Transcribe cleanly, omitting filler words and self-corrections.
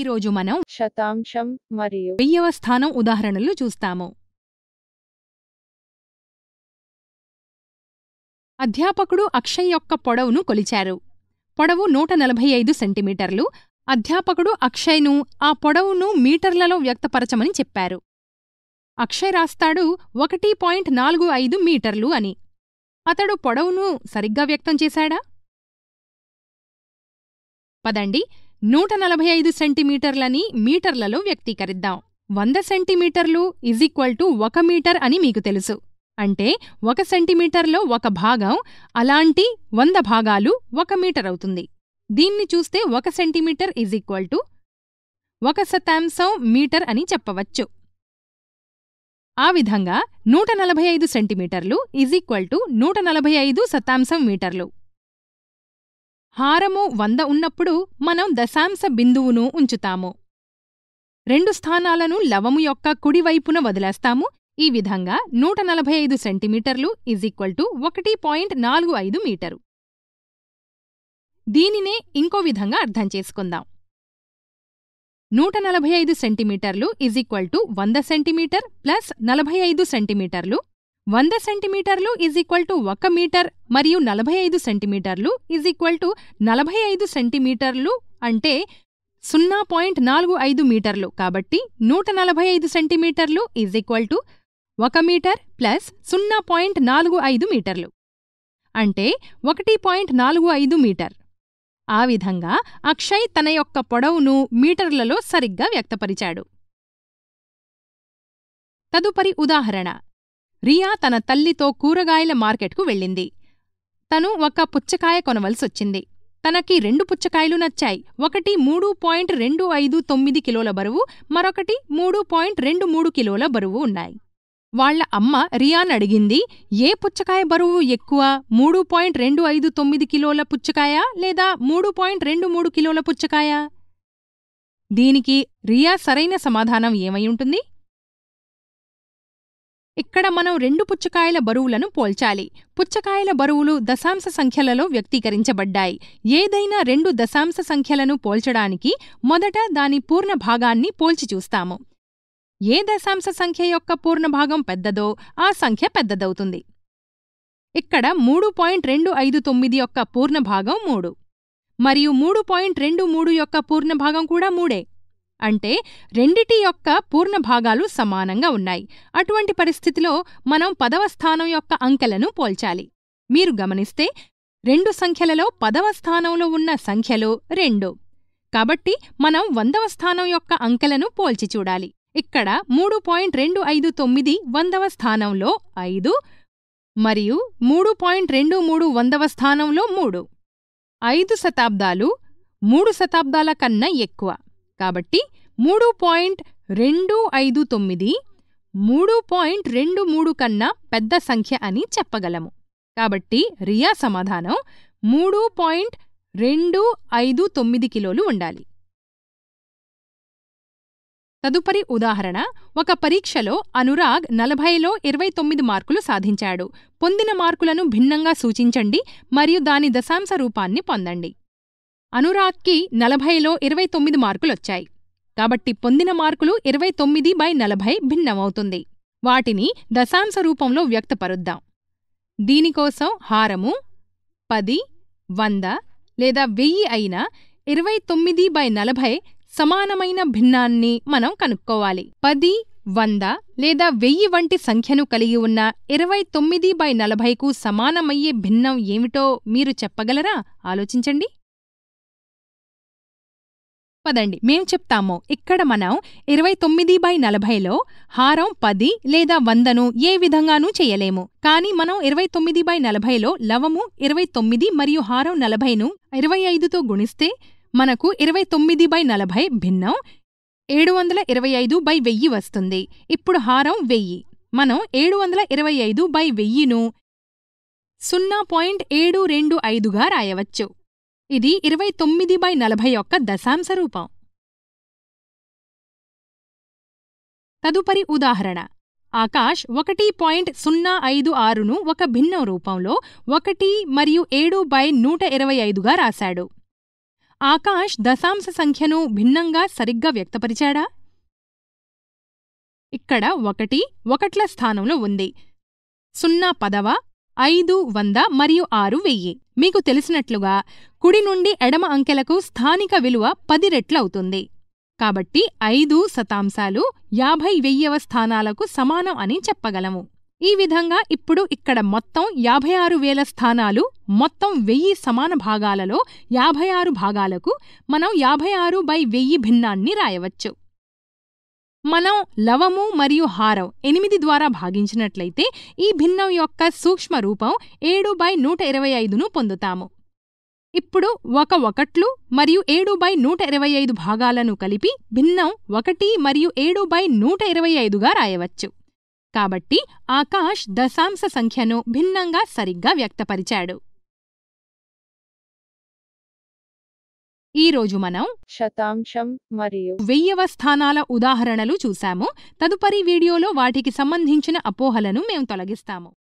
ఈరోజు మనం శతాంశం మరియు 1000వ స్థానం ఉదాహరణలు చూస్తాము. అధ్యాపకుడు అక్షయ్ యొక్క పొడవును కొలిచారు. పొడవు 145 సెంటీమీటర్లు. అధ్యాపకుడు అక్షయ్ను ఆ పొడవును మీటర్లలో వ్యక్తపరచమని చెప్పారు. అక్షయ్ రాస్తాడు 1.45 మీటర్లు అని. అతడు పొడవును సరిగ్గా వ్యక్తం చేశాడా? పదండి 145 సెంటీమీటర్లని మీటర్లలో వ్యక్తీకరిద్దాం. 100 సెంటీమీటర్లు = 1 మీటర్ అని మీకు తెలుసు. అంటే 1 సెంటీమీటర్లో 1 భాగం, అలాంటి 100 భాగాలు 1 మీటర్ అవుతుంది. దీన్ని చూస్తే 1 సెంటీమీటర్ = 1/100 మీటర్ అని చెప్పవచ్చు. ఆ విధంగా 145 సెంటీమీటర్లు = 145 మీటర్లు. హారము 100 ఉన్నప్పుడు మనం దశాంశ బిందువును ఉంచుతాము. 2 స్థానాలను లవము యొక్క కుడివైపున వదిలేస్తాము. ఈ విధంగా 145 సెంటీమీటర్లు = 1.45 మీటరు. దీనినే ఇంకో విధంగా అర్థం చేసుకుందాం. 145 సెంటీమీటర్లు = 100 సెంటీమీటర్ ప్లస్ 45 సెంటీమీటర్లు. 100 సెంటీమీటర్లు = 1 మీటర్ మరియు 45 సెంటీమీటర్లు = 45 సెంటీమీటర్లు అంటే 0.45 మీటర్లు. కాబట్టి 145 సెంటీమీటర్లు = 1 మీటర్ ప్లస్ 0.45 మీటర్లు అంటే 1.45 మీటర్. ఆ విధంగా అక్షయ్ తన యొక్క పొడవును మీటర్లలో సరిగ్గా వ్యక్తపరిచాడు. తదుపరి ఉదాహరణ. రియా తన తల్లితో కూరగాయల మార్కెట్కు వెళ్ళింది. తను ఒక పుచ్చకాయ కొనవలసొచ్చింది. తనకి 2 పుచ్చకాయలు నచ్చాయి. ఒకటి 3.259 కిలోల బరువు, మరొకటి 3.23 కిలోల బరువు ఉన్నాయి. వాళ్ల అమ్మ రియానడిగింది, ఏ పుచ్చకాయ బరువు ఎక్కువ, 3.259 కిలోల పుచ్చకాయ లేదా 3.23 కిలోల పుచ్చకాయ? దీనికి రియా సరైన సమాధానం ఏమై ఉంటుంది? ఇక్కడ మనం 2 పుచ్చకాయల బరువులను పోల్చాలి. పుచ్చకాయల బరువులు దశాంశ సంఖ్యలలో వ్యక్తీకరించబడ్డాయి. ఏదైనా 2 దశాంశ సంఖ్యలను పోల్చడానికి మొదట దాని పూర్ణ భాగాన్ని పోల్చి చూస్తాము. ఏ దశాంశ సంఖ్య యొక్క పూర్ణభాగం పెద్దదో ఆ సంఖ్య పెద్దదవుతుంది. ఇక్కడ 3.259 యొక్క పూర్ణభాగం 3 మరియు 3.23 యొక్క పూర్ణభాగం కూడా 3. అంటే రెండిటి యొక్క పూర్ణభాగాలు సమానంగా ఉన్నాయి. అటువంటి పరిస్థితిలో మనం 10వ స్థానం యొక్క అంకెలను పోల్చాలి. మీరు గమనిస్తే 2 సంఖ్యలలో 10వ స్థానంలో ఉన్న సంఖ్యలు 2. కాబట్టి మనం 100వ స్థానం యొక్క అంకెలను పోల్చి చూడాలి. ఇక్కడ 3.259 100వ స్థానంలో 5 మరియు 3.23 100వ స్థానంలో 3. 5 శతాబ్దాలు 3 శతాబ్దాల కన్నా ఎక్కువ. కాబట్టి 3.259 3.23 కన్నా పెద్ద సంఖ్య అని చెప్పగలము. కాబట్టి రియా సమాధానం 3.259 కిలోలు ఉండాలి. తదుపరి ఉదాహరణ. ఒక పరీక్షలో అనురాగ్ 40లో 29 మార్కులు సాధించాడు. పొందిన మార్కులను భిన్నంగా సూచించండి మరియు దాని దశాంశ రూపాన్ని పొందండి. అనురాగ్కి 40లో 29 మార్కులొచ్చాయి. కాబట్టి పొందిన మార్కులు 29/40 భిన్నమవుతుంది. వాటిని దశాంశ రూపంలో వ్యక్తపరుద్దాం. దీనికోసం హారము 10, 100 లేదా 1000 అయిన 29/40 సమానమైన భిన్నాన్ని మనం కనుక్కోవాలి. 10, 100 లేదా 1000 వంటి సంఖ్యను కలిగి ఉన్న 29/40కు సమానమయ్యే భిన్నం ఏమిటో మీరు చెప్పగలరా? ఆలోచించండి. పదండి మేం చెప్తాము. ఇక్కడ మనం 29/40లో హారం 10 లేదా 100ను ఏ విధంగానూ చెయ్యలేము. కాని మనం 29/40లో లవము 29 మరియు హారం 40ను 25తో గుణిస్తే మనకు 29/40 భిన్నం 725/1000 వస్తుంది. ఇప్పుడు హారం 1000. మనం 725/1000ను 0.725గా రాయవచ్చు. ఇది 29/40 యొక్క దశాంశ రూపం. తదుపరి ఉదాహరణ. ఆకాష్ 1.056ను ఒక భిన్నం రూపంలో 1 మరియు 7/125గా రాశాడు. ఆకాష్ దశాంశ సంఖ్యను భిన్నంగా సరిగ్గా వ్యక్తపరిచాడా? ఇక్కడ 1 ఒకట్ల స్థానంలో ఉంది. 0 10వ, 5 100 మరియు 6 1000. మీకు తెలిసినట్లుగా కుడి నుండి ఎడమ అంకెలకు స్థానిక విలువ 10 రెట్లవుతుంది. కాబట్టి 5 శతాంశాలు 50 1000వ స్థానాలకు సమానం అని చెప్పగలము. ఈ విధంగా ఇప్పుడు ఇక్కడ మొత్తం 56,000 స్థానాలు మొత్తం 1000 సమాన భాగాలలో 56 భాగాలకు మనం 56/1000 భిన్నాన్ని రాయవచ్చు. మనం లవము మరియు హారం 8 ద్వారా భాగించినట్లయితే ఈ భిన్నం యొక్క సూక్ష్మ రూపం 7/125ను పొందుతాము. ఇప్పుడు 1 ఒకట్లు మరియు 7/125 భాగాలను కలిపి భిన్నం 1 మరియు 7/125గా రాయవచ్చు. కాబట్టి ఆకాష్ దశాంశ సంఖ్యను భిన్నంగా సరిగ్గా వ్యక్తపరిచాడు. ఈరోజు మనం శతాంశం మరియు 1000వ స్థానాల ఉదాహరణలు చూశాము. తదుపరి వీడియోలో వాటికి సంబంధించిన అపోహలను మేం తొలగిస్తాము.